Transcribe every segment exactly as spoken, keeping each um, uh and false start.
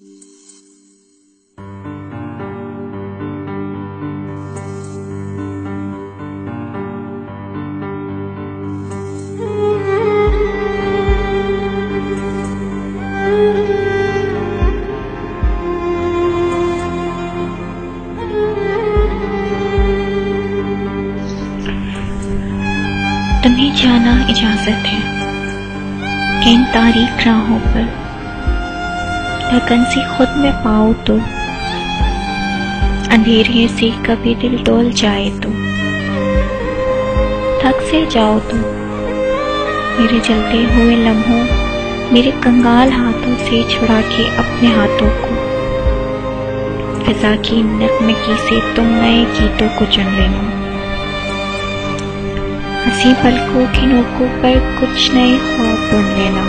तुम्हें जाना इजाजत है कि इन तारीख राहों पर लगन सी खुद में पाओ तो अंधेरे से कभी दिल डोल जाए तो थक से जाओ तो मेरे जलते हुए लम्हों मेरे कंगाल हाथों से छुड़ा के अपने हाथों को फिजा की नगमगी से तुम नए गीतों को चुन लेना। हंसी पलकों की नोकों पर कुछ नए ख्वाब बुन लेना।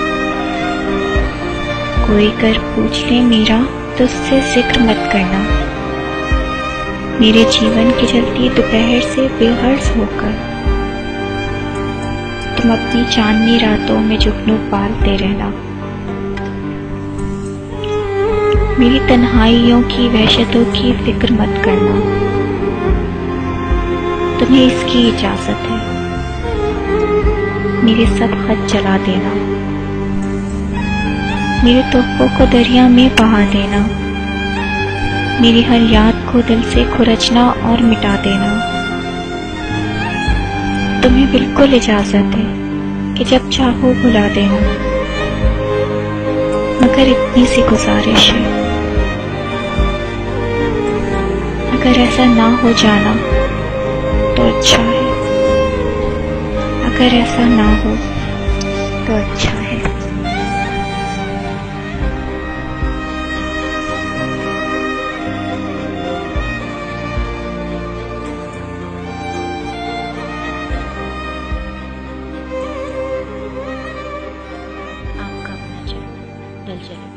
कोई कर पूछ ले मेरा तो उससे जिक्र मत करना। मेरे जीवन की जलती दोपहर से बेहर्ज होकर तुम अपनी चांदनी रातों में जुगनू पालते रहना। मेरी तन्हाइयों की वहशतों की फिक्र मत करना। तुम्हें इसकी इजाजत है मेरे सब खत जला देना। मेरे तोहफों को दरिया में बहा देना। मेरी हर याद को दिल से खुरचना और मिटा देना। तुम्हें बिल्कुल इजाजत है कि जब चाहो भुला देना। मगर इतनी सी गुजारिश है, अगर ऐसा ना हो जाना तो अच्छा है। अगर ऐसा ना हो तो अच्छा है। आपका अपना चलो दिल चलो।